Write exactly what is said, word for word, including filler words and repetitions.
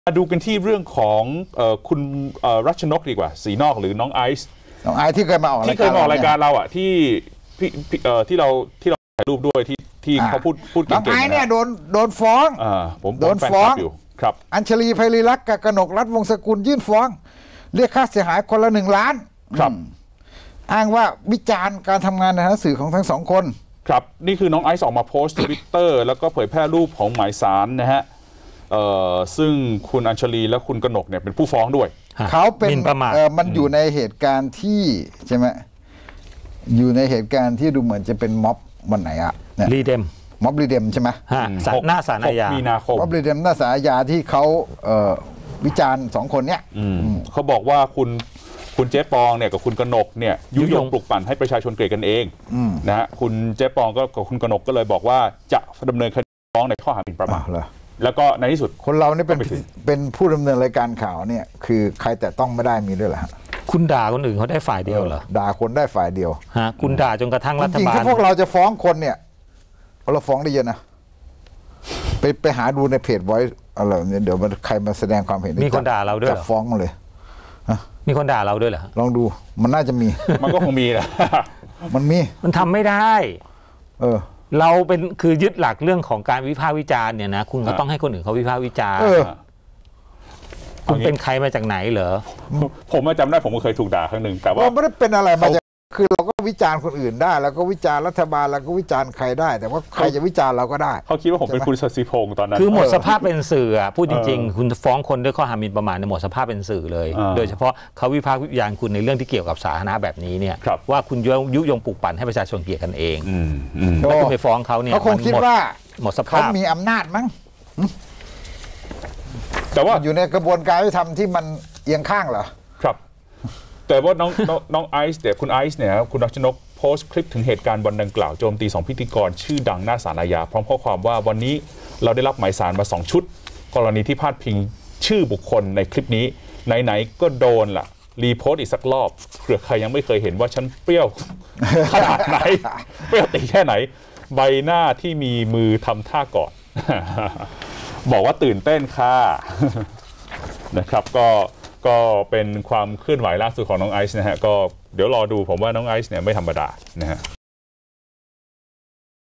มาดูกันที่เรื่องของคุณรัชนกดีกว่าสีนอกหรือน้องไอซ์น้องไอซ์ที่เคยมาออกที่เคยมาออกรายการเราอ่ะที่ที่เราที่เราถ่ายรูปด้วยที่ที่เขาพูดพูดเก่งๆน้องไอซ์เนี่ยโดนโดนฟ้องผมโดนฟ้องอยู่ครับอัญชลีไพลีลักษณ์กับกนกรัฐวงศ์สกุลยื่นฟ้องเรียกค่าเสียหายคนละหนึ่งล้านครับอ้างว่าวิจารณ์การทำงานในหนังสือของทั้งสองคนครับนี่คือน้องไอซ์ออกมาโพสต์ทวิตเตอร์แล้วก็เผยแพร่รูปของหมายสารนะฮะซึ่งคุณอัญชลีและคุณกนกเนี่ยเป็นผู้ฟ้องด้วยเขาเป็นมันอยู่ในเหตุการณ์ที่ใช่ไหมอยู่ในเหตุการณ์ที่ดูเหมือนจะเป็นม็อบวันไหนอะรีเดมม็อบรีเดมใช่ไหมหน้าศาลอาญามีนาคมม็อบรีเดมหน้าศาลอาญาที่เขาวิจารณ์สองคนเนี้ยเขาบอกว่าคุณคุณเจ๊ปองเนี่ยกับคุณกนกเนี่ยยุยงปลุกปั่นให้ประชาชนเกลียดกันเองนะฮะคุณเจ๊ปองก็กับคุณกนกก็เลยบอกว่าจะดำเนินคดีฟ้องในข้อหาหมิ่นประมาทแล้วก็ในที่สุดคนเราเนี่ยเป็นเป็นผู้ดำเนินรายการข่าวเนี่ยคือใครแต่ต้องไม่ได้มีด้วยเหรอคุณด่าคนอื่นเขาได้ฝ่ายเดียวเหรอด่าคนได้ฝ่ายเดียวฮะคุณด่าจนกระทั่งรัฐบาลจริงๆถ้าพวกเราจะฟ้องคนเนี่ยเราฟ้องได้เยอะนะไปไปหาดูในเพจไว้อะไรเนี่ยเดี๋ยวมันใครมาแสดงความเห็นมีคนด่าเราด้วยจะฟ้องมาเลยมีคนด่าเราด้วยเหรอลองดูมันน่าจะมีมันก็คงมีแหละมันมีมันทำไม่ได้เออเราเป็นคือยึดหลักเรื่องของการวิพากษ์วิจารณ์เนี่ยนะคุณก็ต้องให้คนอื่นเขาวิพากษ์วิจารณ์คุณเป็นใครมาจากไหนเหรอผมจำได้ผมก็เคยถูกด่าครั้งหนึ่งแต่ว่าไม่ได้เป็นอะไรมาจากคือเราก็วิจารณ์คนอื่นได้แล้วก็วิจารณ์รัฐบาลแล้วก็วิจารณ์ใครได้แต่ว่าใครจะวิจารณ์เราก็ได้เขาคิดว่าผมเป็นคุณศศิพงศ์ตอนนั้นคือหมดสภาพเป็นสื่อพูดจริงๆคุณฟ้องคนด้วยข้อหาหมิ่นประมาทในหมดสภาพเป็นสื่อเลยโดยเฉพาะเขาวิพากษ์วิจารณ์คุณในเรื่องที่เกี่ยวกับสาธารณะแบบนี้เนี่ยว่าคุณยุยงปลุกปั่นให้ประชาชนเกลียดกันเองแล้วคุณไปฟ้องเขาเนี่ยเขาคงคิดว่าหมดสภาพมีอำนาจมั้งแต่ว่าอยู่ในกระบวนการยุติธรรมที่มันเอียงข้างเหรอครับแต่ว่าน้องน้องไอซ์เนี่ยคุณไอซ์เนี่ยคุณรัชนกโพสต์คลิปถึงเหตุการณ์วันดังกล่าวโจมตีสองพิธีกรชื่อดังหน้าศาลอาญาพร้อมข้อความว่าวันนี้เราได้รับหมายสารมาสองชุดกรณีที่พาดพิงชื่อบุคคลในคลิปนี้ไหนๆก็โดนล่ะรีโพสต์อีกสักรอบเผื่อใครยังไม่เคยเห็นว่าฉันเปรี้ยวขนาดไหนเปรี้ยวตีแค่ไหนใบหน้าที่มีมือทำท่ากอดบอกว่าตื่นเต้นค่ะนะครับก็ก็เป็นความเคลื่อนไหวล่าสุดของน้องไอซ์นะฮะก็เดี๋ยวรอดูผมว่าน้องไอซ์เนี่ยไม่ธรรมดานะฮะ